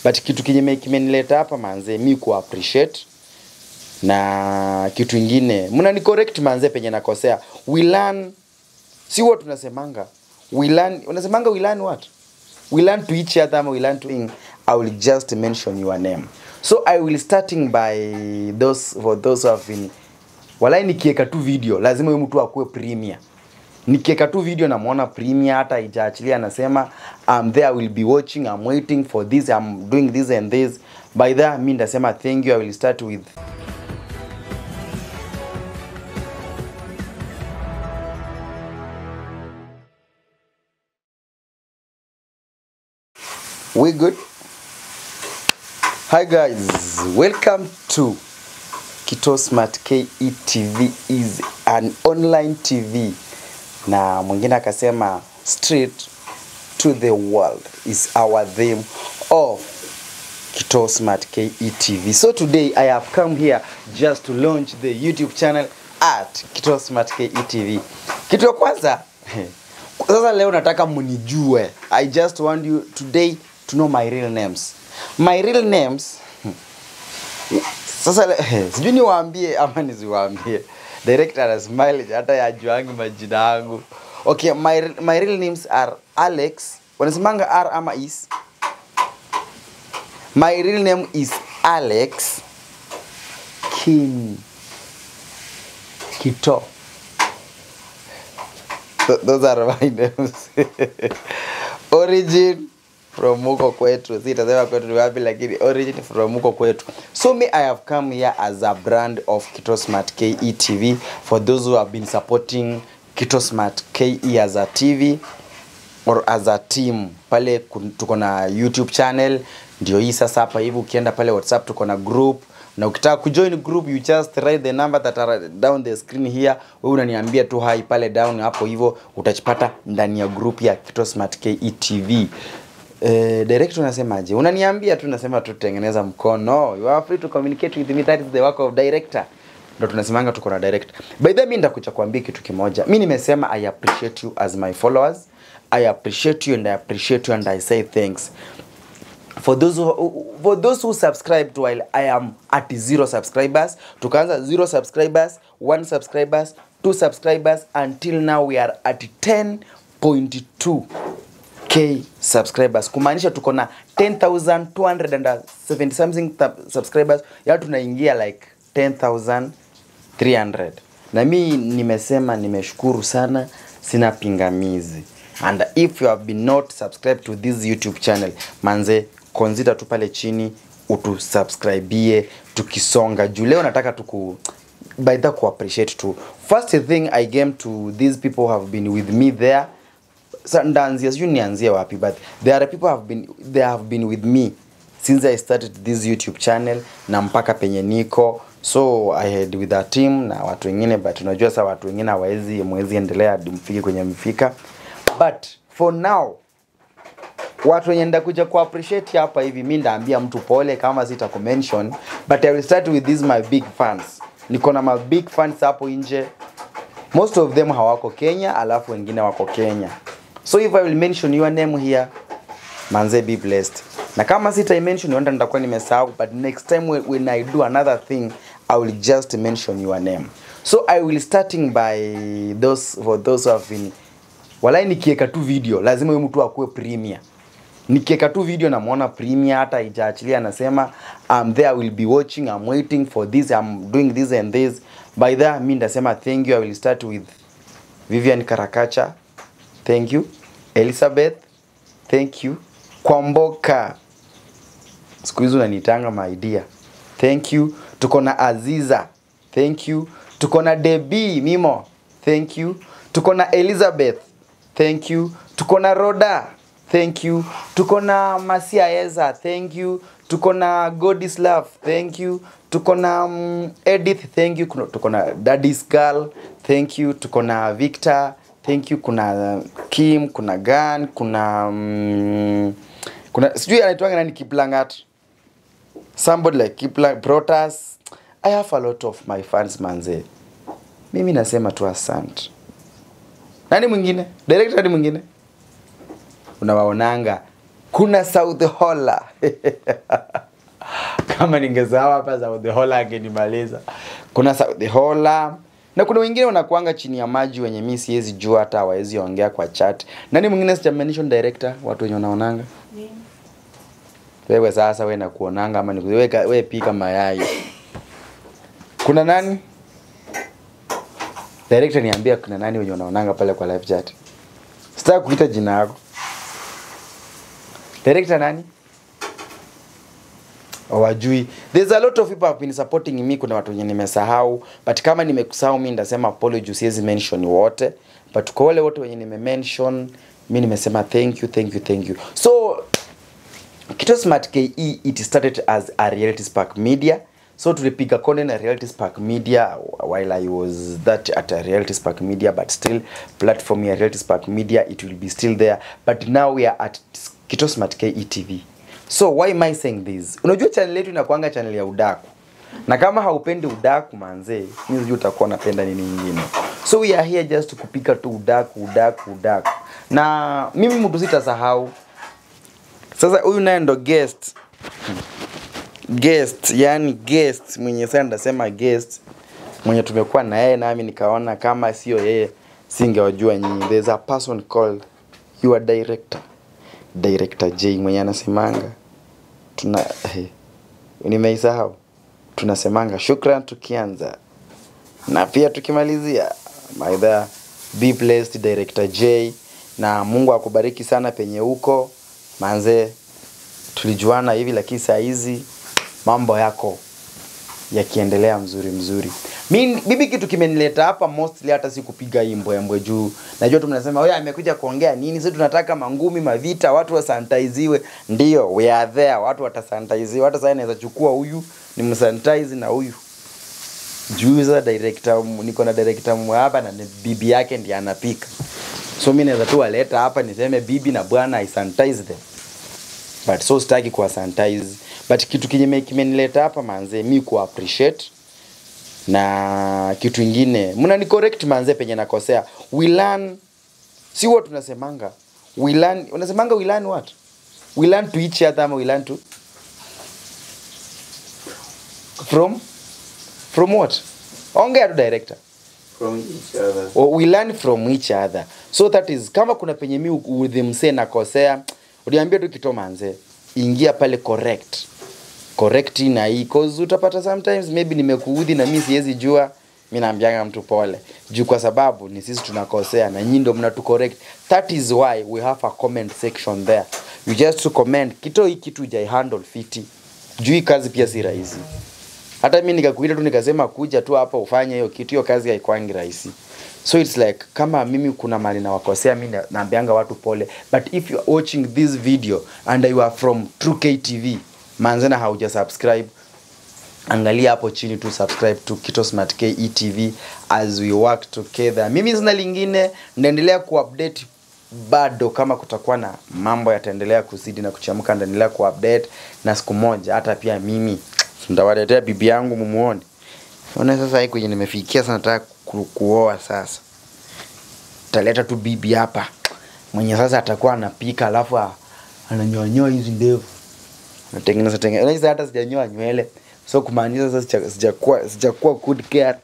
But kitu kimenileta hapa manze, mimi ku appreciate. Na kitu kingine, mnani correct manze penye nakosea. We learn, si what tunasemanga. We learn, unasemanga we learn what? We learn to each other, we learn to thing. I will just mention your name. So I will starting by those, for those who have been, walai nikieka tu video, lazima huyu mtu akuwe premier. Nikieka tu video na muona premier, hata haijaachilia anasema I'm there, I will be watching, I'm waiting for this, I'm doing this and this. By that mimi ndasema thank you. I will start with we good. Hi guys, welcome to Kito Smart KE TV is an online TV. Na mwingine akasema straight to the world is our theme of Kito Smart KE TV. So today I have come here just to launch the YouTube channel at Kito Smart KE TV. Kitu ya kwanza, sasa leo nataka mnijue. I just want you today to know my real names. My real names, sasa sijui niwaambie ama nisiwaambie. Director ana smile hata yajuangi majina yangu. Okay, my real names are Alex. Wanasemanga R ama is. My real name is Alex Kito. Those are my names. Origin from Muko Kwetu. Sitasema kwetu ni wapi lakini origin from Muko Kwetu. So me, I have come here as a brand of Kito Smart KE TV. For those who have been supporting Kito Smart KE as a TV or as a team, pale tuko na YouTube channel. Ndio hii sasa hapa hivi ukienda pale WhatsApp tuko na group. Na ukitaka kujoin group, you just write the number that are down the screen here. Wewe unaniambia tu hi pale down hapo hivyo utachipata ndani ya group ya Kito Smart KE TV. Director unasemaje? Unaniambia tu, nasema tu tengeneza mkono. You are free to communicate with me, that is the work of director. Ndio tunasemanga tuko na director. By the way, mimi ndakuja kuambia kitu kimoja. Mimi nimesema I appreciate you as my followers. I appreciate you and I appreciate you and I say thanks. For those who subscribed while I am at 0 subscribers, tukaanza 0 subscribers, 1 subscribers, 2 subscribers, until now we are at 10.2k subscribers. Kumaanisha tuko na 10,270 something subscribers. Ya tunaingia like 10,300. Na mimi nimesema nimeshukuru sana, sina pingamizi. And if you have been not subscribed to this YouTube channel, manze, consider tu pale chini utusubscribe tukisonga. Juu leo nataka by the ku appreciate too. First thing I came to these people who have been with me there. Sandanzia sijui nianzie wapi, but there are people they have been with me since I started this YouTube channel na mpaka penye niko. So I had with a team na watu wengine, but unajua sasa watu wengine mwezi endelea hadi mfike kwenye mfika. But for now, watu wenye ndakuja ku appreciate hapa hivi, mimi ndaambia mtu pole kama sita mention, but I will start with these my big fans. Niko na my big fans hapo nje. Most of them hawako Kenya, alafu wengine wako Kenya. So if I will mention your name here, manze, be blessed. Na kama sita mention wanda nitakuwa nimesahau, but next time when I do another thing, I will just mention your name. So I will starting by for those who have been, walai nikieka tu video, lazima huyu mtu akuwe premier. Nikieka tu video na muona premier, hata haijaachilia anasema I'm there, I will be watching, I'm waiting for this, I'm doing this and this. By that mimi ndasema thank you. I will start with Vivian Karakacha. Thank you. Elizabeth. Thank you. Kwamboka. Siku hizo unanitanga my dear. Thank you. Tuko na Aziza. Thank you. Tuko na Debbie Mimo. Thank you. Tuko na Elizabeth. Thank you. Tuko na Roda. Thank you. Tuko na Masia Eza. Thank you. Tuko na Godislav. Thank you. Tuko na Edith. Thank you. Tuko na Daddy's Girl. Thank you. Tuko na Victor. Thank you. Kuna Kim, kuna Gan, kuna sijui anaitwanga nani, Kiplangat. Somebody like Kiplang Protas. I have a lot of my fans manze. Mimi nasema tu asante. Nani mwingine? Director nani mwingine? Unawaonanga Kuna South Hola. Kama ningesahau hapa South Hola angenimaliza. Kuna South Hola. Na kuna wengine wanakuanga chini ya maji wenye mimi siwezi jua hata hawezi ongea kwa chat. Nani mwingine sijamention director watu wenye wanaonanga? Wewe sasa wewe nakuonanga ama wewe pika mayai. Kuna nani? Director niambia kuna nani wenye wanaonanga pale kwa live chat. Sitaki kuita jina yako. Director nani? Hawajui. There's a lot of people have been supporting me, kuna watu wenye nimesahau, but kama nimekusahau mimi ndasema apology, siwezi mention wote, but kwa wale wote wenye nimemention mimi nimesema thank you. So Kito Smart KE, it started as a Reality Spark Media. So tulipiga content at Reality Spark Media while I was at a Reality Spark Media, but still platform ya Reality Spark Media, it will be still there, but now we are at Kito Smart KE TV. So why am I saying this? Unajua channel yetu inakuanga channel ya udaku. Na kama haupendi udaku manze, mimi sijui utakuwa unapenda nini nyingine. So we are here just to kupika tu udaku. Na mimi mtu sitasahau. Sasa huyu naye ndo guest. Yani guest mwenye sasa ndasema guest mwenye tumekuwa na yeye, nami nikaona kama sio yeye singewajua nyinyi. There's a person called your Director J mwenye anasemanga nimeisahau. Tunasemanga shukran tukianza na pia tukimalizia. Maidha, be blessed Director J, na Mungu akubariki sana penye huko manze. Tulijuana hivi lakini saa hizi mambo yako yakiendelea mzuri. Bibi kitu kimenileta hapa mostly hata si kupiga hii mbwe juu. Najua tu mnasema wewe amekuja kuongea nini? Sisi tunataka mangumi, mavita, watu wasantaiziwe. Ndio, we are there, watu watasantaiziwa. Hata sasa naweza chukua huyu ni msanitize na huyu. Juiza director, niko na director hapa na bibi yake ndiye anapika. So mimi naweza tu waleta hapa niseme bibi na bwana I sanitize them. But so sitaki kwa sanitize. But kitu kimenileta hapa manze, mimi ku appreciate. Na kitu kingine, mnani correct manze penye nakosea. We learn, si what tunasemanga. We learn, unasemanga we learn what? We learn to each other ama we learn to from what? Ongea tu director. From each other. Or we learn from each other. So that is, kama kuna penye mimi udhimse nakosea, uniambia tu Kito manze, ingia pale correct na hii, cause utapata sometimes maybe nimekuudhi na mimi siwezi jua. Mimi naambianga mtu pole juu kwa sababu ni sisi tunakosea na nyinyi ndio mnatu correct. That is why we have a comment section there. You just to comment Kito hii kitu hujai handle fiti. Juu hii kazi pia si rahisi. Hata mimi nikakuita tu nikasema kuja tu hapa ufanye hiyo kitu, hiyo kazi haikwangi rahisi. So it's like kama mimi kuna mali na wakosea, mimi naambianga watu pole. But if you are watching this video and you are from True KTV, manzana hauja subscribe, angalia hapo chini tu subscribe to Kito Smart KE TV as we work together. Mimi sina lingine, naendelea kuupdate bado kama kutakuwa na mambo yataendelea kuzidi na kuchamuka, naendelea kuupdate na siku moja hata pia mimi ndawaletea bibi yangu mumuone. Ona sasa hii kwenye nimefikia sana, nataka kuoa sasa. Taleta tu bibi hapa. Mwenye sasa atakuwa anapika alafu ananyoa hizi ndevu. Anatengeneza. Unajua hata sijanyoa nywele. So kumaanisha sasa sijakuwa good care.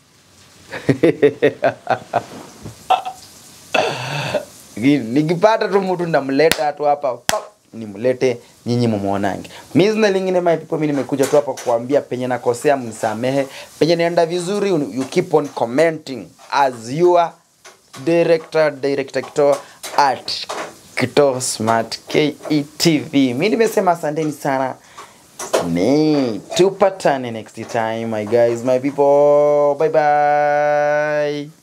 Nikipata tu mtu ndamleta tu hapa. Nimlete nyinyi mumuonange. Mimi sina lingine my people, mimi nimekuja tu hapa kuambia penye nakosea mnisamehe, penye naenda vizuri you keep on commenting as your director Kito at Kito Smart KE TV. Mimi nimesema asanteni sana. Tupatane next time my guys, my people. Bye bye.